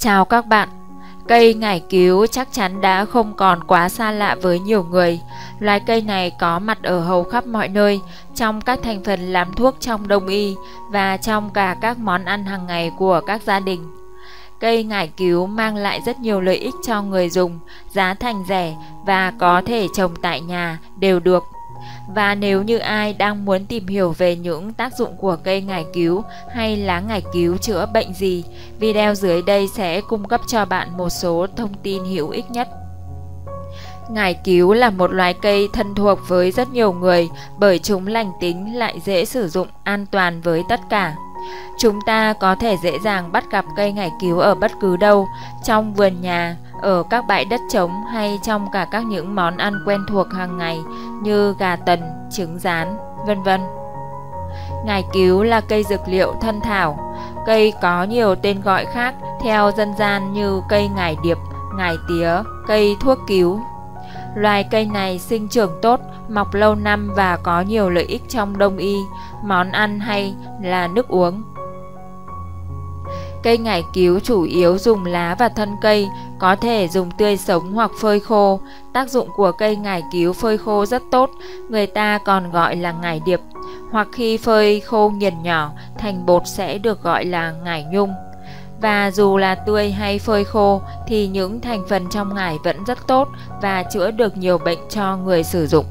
Chào các bạn. Cây ngải cứu chắc chắn đã không còn quá xa lạ với nhiều người. Loài cây này có mặt ở hầu khắp mọi nơi, trong các thành phần làm thuốc trong đông y và trong cả các món ăn hàng ngày của các gia đình. Cây ngải cứu mang lại rất nhiều lợi ích cho người dùng, giá thành rẻ và có thể trồng tại nhà đều được. Và nếu như ai đang muốn tìm hiểu về những tác dụng của cây ngải cứu hay lá ngải cứu chữa bệnh gì, video dưới đây sẽ cung cấp cho bạn một số thông tin hữu ích nhất. Ngải cứu là một loài cây thân thuộc với rất nhiều người bởi chúng lành tính lại dễ sử dụng, an toàn với tất cả. Chúng ta có thể dễ dàng bắt gặp cây ngải cứu ở bất cứ đâu, trong vườn nhà, ở các bãi đất trống hay trong cả các những món ăn quen thuộc hàng ngày như gà tần, trứng rán, vân vân. Ngải cứu là cây dược liệu thân thảo. Cây có nhiều tên gọi khác theo dân gian như cây ngải điệp, ngải tía, cây thuốc cứu. Loài cây này sinh trưởng tốt, mọc lâu năm và có nhiều lợi ích trong đông y, món ăn hay là nước uống. Cây ngải cứu chủ yếu dùng lá và thân cây, có thể dùng tươi sống hoặc phơi khô. Tác dụng của cây ngải cứu phơi khô rất tốt, người ta còn gọi là ngải điệp, hoặc khi phơi khô nghiền nhỏ thành bột sẽ được gọi là ngải nhung. Và dù là tươi hay phơi khô thì những thành phần trong ngải vẫn rất tốt và chữa được nhiều bệnh cho người sử dụng.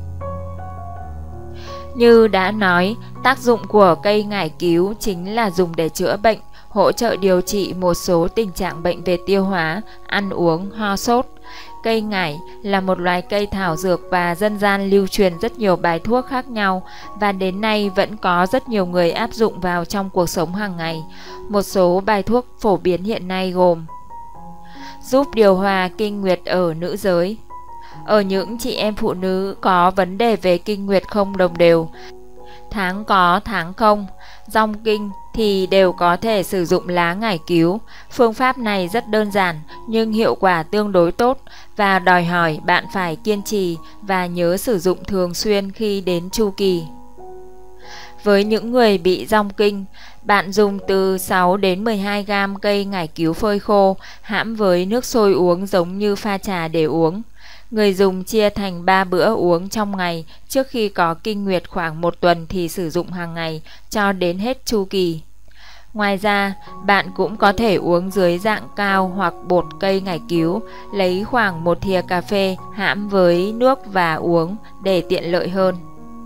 Như đã nói, tác dụng của cây ngải cứu chính là dùng để chữa bệnh, hỗ trợ điều trị một số tình trạng bệnh về tiêu hóa, ăn uống, ho sốt. Cây ngải là một loài cây thảo dược và dân gian lưu truyền rất nhiều bài thuốc khác nhau và đến nay vẫn có rất nhiều người áp dụng vào trong cuộc sống hàng ngày. Một số bài thuốc phổ biến hiện nay gồm: giúp điều hòa kinh nguyệt ở nữ giới. Ở những chị em phụ nữ có vấn đề về kinh nguyệt không đồng đều, tháng có tháng không, dong kinh thì đều có thể sử dụng lá ngải cứu. Phương pháp này rất đơn giản nhưng hiệu quả tương đối tốt và đòi hỏi bạn phải kiên trì và nhớ sử dụng thường xuyên khi đến chu kỳ. Với những người bị dong kinh, bạn dùng từ 6 đến 12 gam cây ngải cứu phơi khô, hãm với nước sôi uống giống như pha trà để uống. Người dùng chia thành 3 bữa uống trong ngày, trước khi có kinh nguyệt khoảng 1 tuần thì sử dụng hàng ngày cho đến hết chu kỳ. Ngoài ra, bạn cũng có thể uống dưới dạng cao hoặc bột cây ngải cứu, lấy khoảng 1 thìa cà phê hãm với nước và uống để tiện lợi hơn.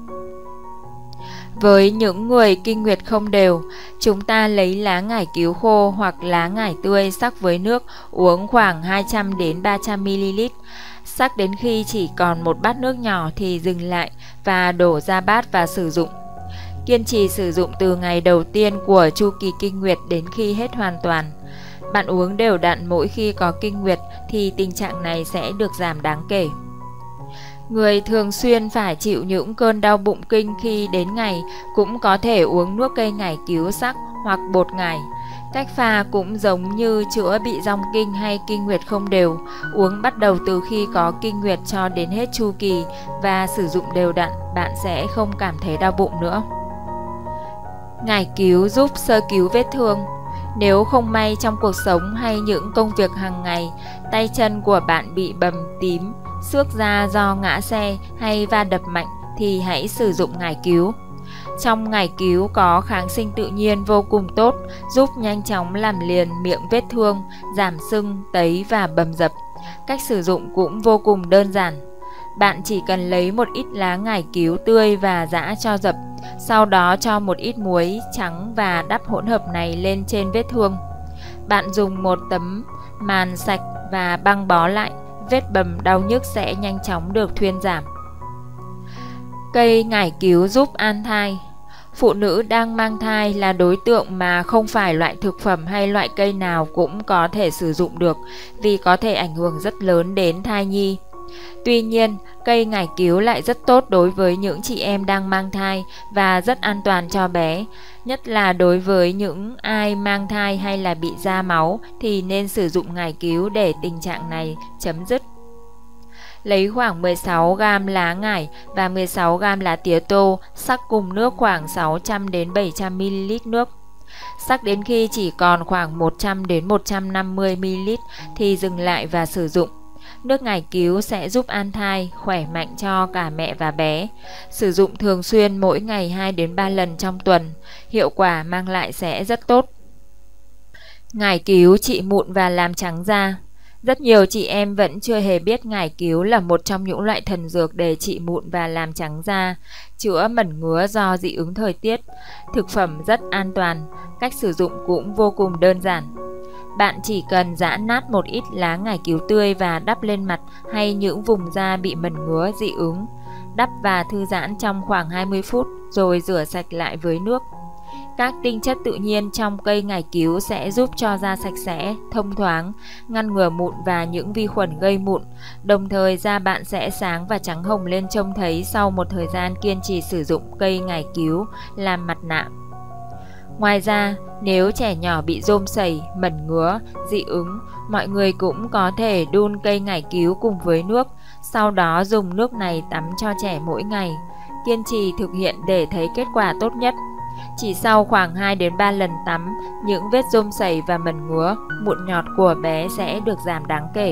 Với những người kinh nguyệt không đều, chúng ta lấy lá ngải cứu khô hoặc lá ngải tươi sắc với nước, uống khoảng 200 đến 300 ml. Sắc đến khi chỉ còn một bát nước nhỏ thì dừng lại và đổ ra bát và sử dụng. Kiên trì sử dụng từ ngày đầu tiên của chu kỳ kinh nguyệt đến khi hết hoàn toàn. Bạn uống đều đặn mỗi khi có kinh nguyệt thì tình trạng này sẽ được giảm đáng kể. Người thường xuyên phải chịu những cơn đau bụng kinh khi đến ngày cũng có thể uống nước cây ngải cứu sắc hoặc bột ngải. Cách pha cũng giống như chữa bị dong kinh hay kinh nguyệt không đều, uống bắt đầu từ khi có kinh nguyệt cho đến hết chu kỳ và sử dụng đều đặn, bạn sẽ không cảm thấy đau bụng nữa. Ngải cứu giúp sơ cứu vết thương. Nếu không may trong cuộc sống hay những công việc hàng ngày, tay chân của bạn bị bầm tím, xước da do ngã xe hay va đập mạnh thì hãy sử dụng ngải cứu. Trong ngải cứu có kháng sinh tự nhiên vô cùng tốt, giúp nhanh chóng làm liền miệng vết thương, giảm sưng, tấy và bầm dập. Cách sử dụng cũng vô cùng đơn giản. Bạn chỉ cần lấy một ít lá ngải cứu tươi và giã cho dập, sau đó cho một ít muối trắng và đắp hỗn hợp này lên trên vết thương. Bạn dùng một tấm màn sạch và băng bó lại, vết bầm đau nhức sẽ nhanh chóng được thuyên giảm. Cây ngải cứu giúp an thai. Phụ nữ đang mang thai là đối tượng mà không phải loại thực phẩm hay loại cây nào cũng có thể sử dụng được vì có thể ảnh hưởng rất lớn đến thai nhi. Tuy nhiên, cây ngải cứu lại rất tốt đối với những chị em đang mang thai và rất an toàn cho bé, nhất là đối với những ai mang thai hay là bị ra máu thì nên sử dụng ngải cứu để tình trạng này chấm dứt. Lấy khoảng 16 gam lá ngải và 16 gam lá tía tô, sắc cùng nước khoảng 600 đến 700 ml nước. Sắc đến khi chỉ còn khoảng 100 đến 150 ml thì dừng lại và sử dụng. Nước ngải cứu sẽ giúp an thai, khỏe mạnh cho cả mẹ và bé. Sử dụng thường xuyên mỗi ngày 2 đến 3 lần trong tuần, hiệu quả mang lại sẽ rất tốt. Ngải cứu trị mụn và làm trắng da. Rất nhiều chị em vẫn chưa hề biết ngải cứu là một trong những loại thần dược để trị mụn và làm trắng da, chữa mẩn ngứa do dị ứng thời tiết. Thực phẩm rất an toàn, cách sử dụng cũng vô cùng đơn giản. Bạn chỉ cần giã nát một ít lá ngải cứu tươi và đắp lên mặt hay những vùng da bị mẩn ngứa dị ứng. Đắp và thư giãn trong khoảng 20 phút rồi rửa sạch lại với nước. Các tinh chất tự nhiên trong cây ngải cứu sẽ giúp cho da sạch sẽ, thông thoáng, ngăn ngừa mụn và những vi khuẩn gây mụn. Đồng thời da bạn sẽ sáng và trắng hồng lên trông thấy sau một thời gian kiên trì sử dụng cây ngải cứu làm mặt nạ. Ngoài ra, nếu trẻ nhỏ bị rôm sẩy, mẩn ngứa, dị ứng, mọi người cũng có thể đun cây ngải cứu cùng với nước, sau đó dùng nước này tắm cho trẻ mỗi ngày. Kiên trì thực hiện để thấy kết quả tốt nhất. Chỉ sau khoảng 2 đến 3 lần tắm, những vết rôm sẩy và mẩn ngứa, mụn nhọt của bé sẽ được giảm đáng kể.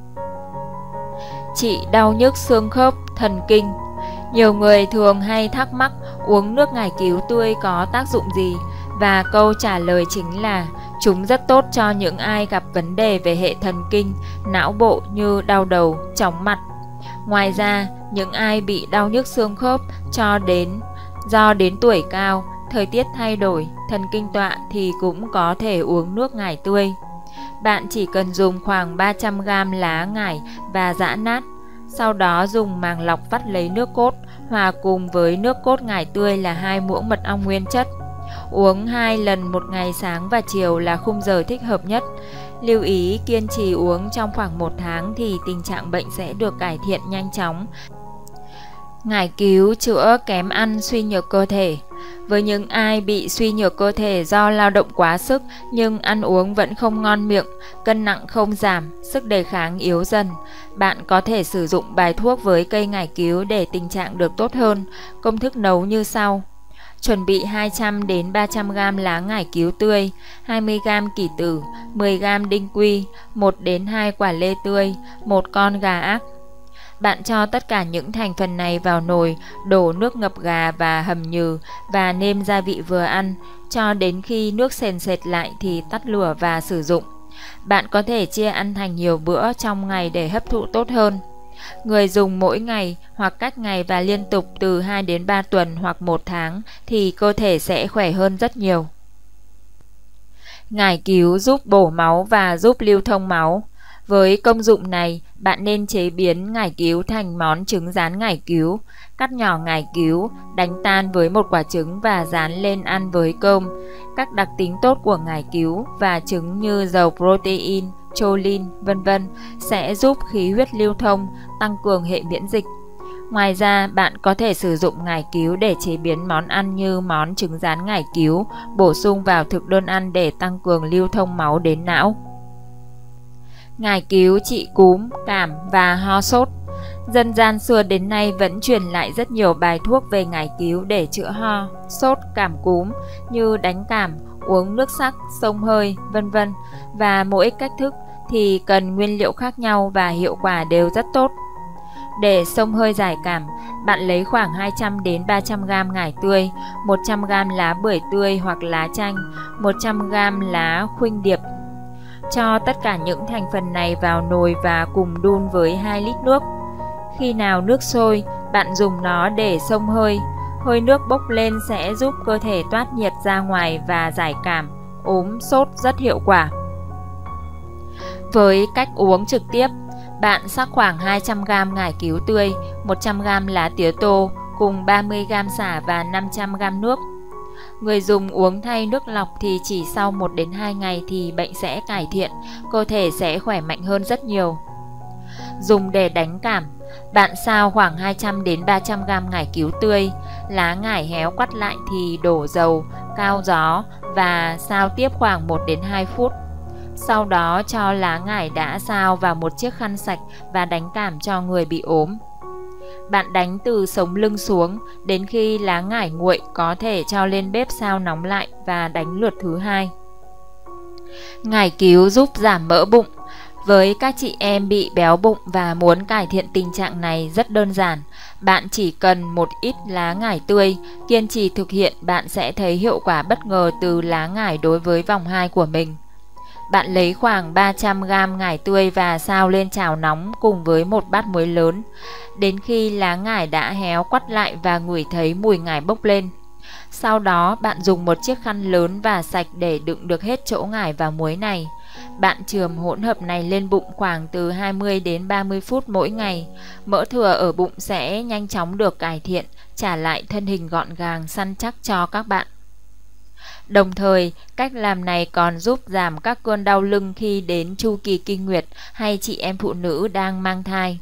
Trị đau nhức xương khớp, thần kinh. Nhiều người thường hay thắc mắc uống nước ngải cứu tươi có tác dụng gì, và câu trả lời chính là chúng rất tốt cho những ai gặp vấn đề về hệ thần kinh, não bộ như đau đầu, chóng mặt. Ngoài ra, những ai bị đau nhức xương khớp do đến tuổi cao, thời tiết thay đổi, thần kinh tọa thì cũng có thể uống nước ngải tươi. Bạn chỉ cần dùng khoảng 300g lá ngải và giã nát, sau đó dùng màng lọc vắt lấy nước cốt, hòa cùng với nước cốt ngải tươi là 2 muỗng mật ong nguyên chất. Uống 2 lần một ngày, sáng và chiều là khung giờ thích hợp nhất. Lưu ý kiên trì uống trong khoảng 1 tháng thì tình trạng bệnh sẽ được cải thiện nhanh chóng. Ngải cứu chữa kém ăn, suy nhược cơ thể. Với những ai bị suy nhược cơ thể do lao động quá sức nhưng ăn uống vẫn không ngon miệng, cân nặng không giảm, sức đề kháng yếu dần, bạn có thể sử dụng bài thuốc với cây ngải cứu để tình trạng được tốt hơn. Công thức nấu như sau. Chuẩn bị 200 đến 300g lá ngải cứu tươi, 20g kỷ tử, 10g đinh quy, 1 đến 2 quả lê tươi, 1 con gà ác. Bạn cho tất cả những thành phần này vào nồi, đổ nước ngập gà và hầm nhừ và nêm gia vị vừa ăn, cho đến khi nước sền sệt lại thì tắt lửa và sử dụng. Bạn có thể chia ăn thành nhiều bữa trong ngày để hấp thụ tốt hơn. Người dùng mỗi ngày hoặc cách ngày và liên tục từ 2 đến 3 tuần hoặc 1 tháng thì cơ thể sẽ khỏe hơn rất nhiều. Ngải cứu giúp bổ máu và giúp lưu thông máu. Với công dụng này, bạn nên chế biến ngải cứu thành món trứng rán ngải cứu. Cắt nhỏ ngải cứu, đánh tan với một quả trứng và rán lên ăn với cơm. Các đặc tính tốt của ngải cứu và trứng như giàu protein, choline, vân vân sẽ giúp khí huyết lưu thông, tăng cường hệ miễn dịch. Ngoài ra, bạn có thể sử dụng ngải cứu để chế biến món ăn như món trứng rán ngải cứu, bổ sung vào thực đơn ăn để tăng cường lưu thông máu đến não. Ngải cứu trị cúm, cảm và ho sốt. Dân gian xưa đến nay vẫn truyền lại rất nhiều bài thuốc về ngải cứu để chữa ho, sốt, cảm cúm như đánh cảm, uống nước sắc, xông hơi, vân vân. Và mỗi cách thức thì cần nguyên liệu khác nhau và hiệu quả đều rất tốt. Để xông hơi giải cảm, bạn lấy khoảng 200 đến 300g ngải tươi, 100g lá bưởi tươi hoặc lá chanh, 100g lá khuynh điệp. Cho tất cả những thành phần này vào nồi và cùng đun với 2 lít nước. Khi nào nước sôi, bạn dùng nó để xông hơi. Hơi nước bốc lên sẽ giúp cơ thể toát nhiệt ra ngoài và giải cảm, ốm, sốt rất hiệu quả. Với cách uống trực tiếp, bạn xắc khoảng 200g ngải cứu tươi, 100g lá tía tô cùng 30g sả và 500g nước. Người dùng uống thay nước lọc thì chỉ sau 1 đến 2 ngày thì bệnh sẽ cải thiện, cơ thể sẽ khỏe mạnh hơn rất nhiều. Dùng để đánh cảm, bạn xào khoảng 200 đến 300g ngải cứu tươi, lá ngải héo quắt lại thì đổ dầu, cao gió và xào tiếp khoảng 1 đến 2 phút. Sau đó cho lá ngải đã xào vào một chiếc khăn sạch và đánh cảm cho người bị ốm. Bạn đánh từ sống lưng xuống, đến khi lá ngải nguội có thể cho lên bếp sao nóng lại và đánh lượt thứ hai. Ngải cứu giúp giảm mỡ bụng. Với các chị em bị béo bụng và muốn cải thiện tình trạng này rất đơn giản. Bạn chỉ cần một ít lá ngải tươi, kiên trì thực hiện, bạn sẽ thấy hiệu quả bất ngờ từ lá ngải đối với vòng 2 của mình. Bạn lấy khoảng 300g ngải tươi và xào lên chảo nóng cùng với một bát muối lớn, đến khi lá ngải đã héo quắt lại và ngửi thấy mùi ngải bốc lên. Sau đó bạn dùng một chiếc khăn lớn và sạch để đựng được hết chỗ ngải và muối này. Bạn chườm hỗn hợp này lên bụng khoảng từ 20 đến 30 phút mỗi ngày. Mỡ thừa ở bụng sẽ nhanh chóng được cải thiện, trả lại thân hình gọn gàng săn chắc cho các bạn. Đồng thời, cách làm này còn giúp giảm các cơn đau lưng khi đến chu kỳ kinh nguyệt hay chị em phụ nữ đang mang thai.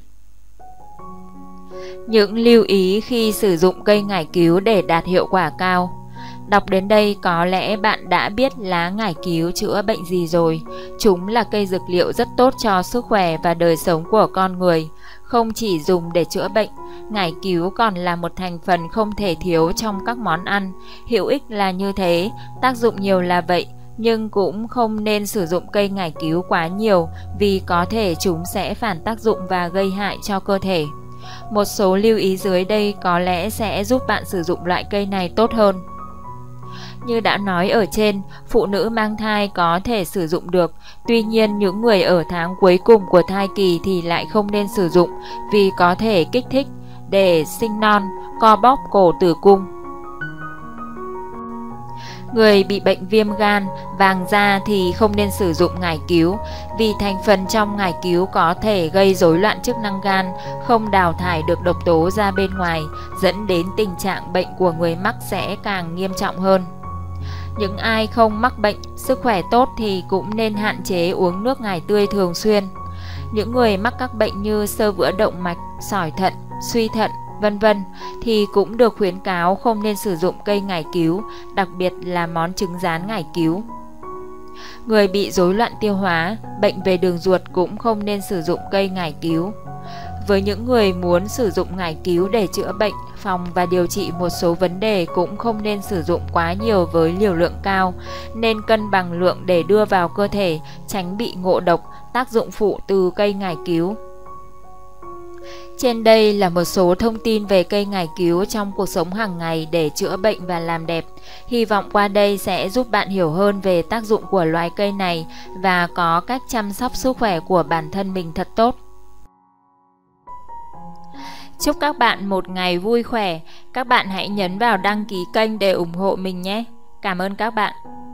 Những lưu ý khi sử dụng cây ngải cứu để đạt hiệu quả cao. Đọc đến đây có lẽ bạn đã biết lá ngải cứu chữa bệnh gì rồi. Chúng là cây dược liệu rất tốt cho sức khỏe và đời sống của con người. Không chỉ dùng để chữa bệnh, ngải cứu còn là một thành phần không thể thiếu trong các món ăn. Hữu ích là như thế, tác dụng nhiều là vậy, nhưng cũng không nên sử dụng cây ngải cứu quá nhiều vì có thể chúng sẽ phản tác dụng và gây hại cho cơ thể. Một số lưu ý dưới đây có lẽ sẽ giúp bạn sử dụng loại cây này tốt hơn. Như đã nói ở trên, phụ nữ mang thai có thể sử dụng được, tuy nhiên những người ở tháng cuối cùng của thai kỳ thì lại không nên sử dụng vì có thể kích thích để sinh non, co bóp cổ tử cung. Người bị bệnh viêm gan, vàng da thì không nên sử dụng ngải cứu vì thành phần trong ngải cứu có thể gây rối loạn chức năng gan, không đào thải được độc tố ra bên ngoài, dẫn đến tình trạng bệnh của người mắc sẽ càng nghiêm trọng hơn. Những ai không mắc bệnh, sức khỏe tốt thì cũng nên hạn chế uống nước ngải tươi thường xuyên. Những người mắc các bệnh như xơ vữa động mạch, sỏi thận, suy thận, vân vân thì cũng được khuyến cáo không nên sử dụng cây ngải cứu, đặc biệt là món trứng rán ngải cứu. Người bị rối loạn tiêu hóa, bệnh về đường ruột cũng không nên sử dụng cây ngải cứu. Với những người muốn sử dụng ngải cứu để chữa bệnh, phòng và điều trị một số vấn đề cũng không nên sử dụng quá nhiều với liều lượng cao, nên cân bằng lượng để đưa vào cơ thể, tránh bị ngộ độc, tác dụng phụ từ cây ngải cứu. Trên đây là một số thông tin về cây ngải cứu trong cuộc sống hàng ngày để chữa bệnh và làm đẹp. Hy vọng qua đây sẽ giúp bạn hiểu hơn về tác dụng của loài cây này và có cách chăm sóc sức khỏe của bản thân mình thật tốt. Chúc các bạn một ngày vui khỏe. Các bạn hãy nhấn vào đăng ký kênh để ủng hộ mình nhé. Cảm ơn các bạn.